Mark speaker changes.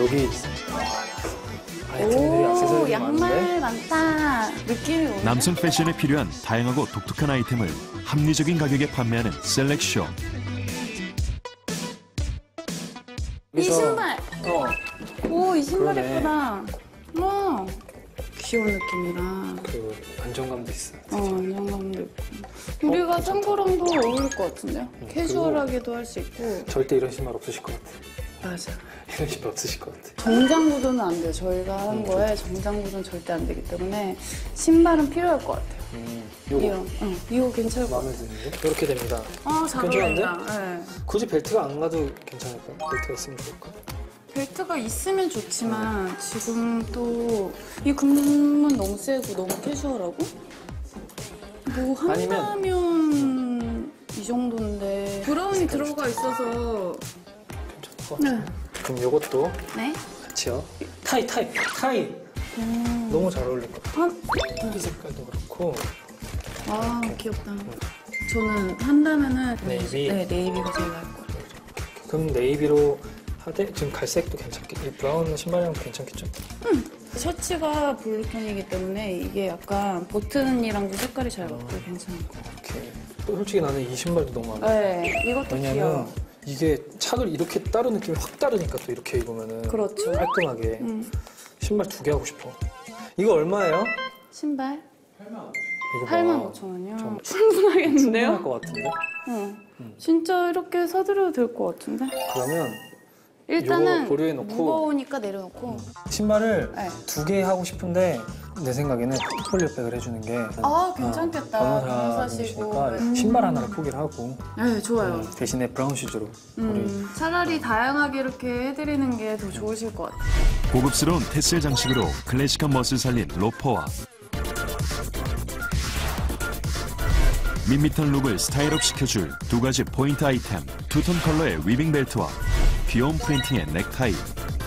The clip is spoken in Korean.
Speaker 1: 여기 아이템들이 액세서리들이
Speaker 2: 양말
Speaker 1: 많은데
Speaker 2: 많다. 느낌이 오네.
Speaker 3: 남성 패션에 필요한 다양하고 독특한 아이템을 합리적인 가격에 판매하는 셀렉쇼.
Speaker 2: 이 신발. 오, 이 신발
Speaker 1: 그러네.
Speaker 2: 예쁘다. 와, 귀여운 느낌이라.
Speaker 1: 그 안정감도 있어.
Speaker 2: 안정감도 있고. 우리가 짱구랑도 어울릴 것 같은데요? 캐주얼하게도 할 수 있고.
Speaker 1: 절대 이런 신발 없으실 것 같아.
Speaker 2: 맞아.
Speaker 1: 이런 신발 없으실 것 같아.
Speaker 2: 정장 구두는 안 돼요. 저희가 하는 거에 정장 구두는 절대 안 되기 때문에 신발은 필요할 것 같아요.
Speaker 1: 요거
Speaker 2: 이거 괜찮을 것
Speaker 1: 마음에
Speaker 2: 같아요.
Speaker 1: 드는데? 이렇게 됩니다.
Speaker 2: 잘
Speaker 1: 괜찮은데?
Speaker 2: 어울린다. 네.
Speaker 1: 굳이 벨트가 안 가도 괜찮을까요? 벨트가 있으면 좋을까?
Speaker 2: 벨트가 있으면 좋지만 지금 또 이 금은 너무 세고 너무 캐주얼하고 뭐 한다면 이 정도인데 브라운이 들어가 있어서
Speaker 1: 괜찮고.
Speaker 2: 네.
Speaker 1: 그럼 요것도
Speaker 2: 네?
Speaker 1: 같이요. 타이. 너무 잘 어울릴 것 같아. 이 색깔도 그렇고.
Speaker 2: 아 귀엽다. 저는 한다면은
Speaker 1: 네이비?
Speaker 2: 네, 네이비가 제일 나을 것 같아요.
Speaker 1: 그럼 네이비로 하되 지금 갈색도 괜찮겠. 이 브라운 신발이랑 괜찮겠죠?
Speaker 2: 셔츠가 블루톤이기 때문에 이게 약간 버튼이랑도 색깔이 잘 맞고 괜찮을 것 같아요.
Speaker 1: 이렇게. 또 솔직히 나는 이 신발도 너무 마음에 들어.
Speaker 2: 네, 이것도
Speaker 1: 왜냐면
Speaker 2: 귀여워.
Speaker 1: 이게 착을 이렇게 따로 느낌이 확 다르니까 또 이렇게 입으면은
Speaker 2: 그렇죠.
Speaker 1: 깔끔하게 신발 2개 하고 싶어. 이거 얼마예요?
Speaker 2: 신발
Speaker 1: 이거
Speaker 2: 85,000원이요.
Speaker 1: 좀
Speaker 2: 충분하겠는데요?
Speaker 1: 충분할 것 같은데?
Speaker 2: 진짜 이렇게 사드려도 될 것 같은데?
Speaker 1: 그러면
Speaker 2: 일단은
Speaker 1: 요거 고려해놓고
Speaker 2: 무거우니까 내려놓고
Speaker 1: 신발을
Speaker 2: 네.
Speaker 1: 2개 하고 싶은데 내 생각에는 포트폴리오백을 해주는 게
Speaker 2: 괜찮겠다.
Speaker 1: 변호사님이시니까
Speaker 2: 변호사시고.
Speaker 1: 신발 하나를 포기를 하고
Speaker 2: 네, 좋아요.
Speaker 1: 대신에 브라운 슈즈로 우리
Speaker 2: 차라리 다양하게 이렇게 해드리는 게 더 좋으실 것 같아요.
Speaker 3: 고급스러운 테슬 장식으로 클래식한 멋을 살린 로퍼와 밋밋한 룩을 스타일업 시켜줄 두 가지 포인트 아이템, 투톤 컬러의 위빙 벨트와 귀여운 프린팅의 넥타이.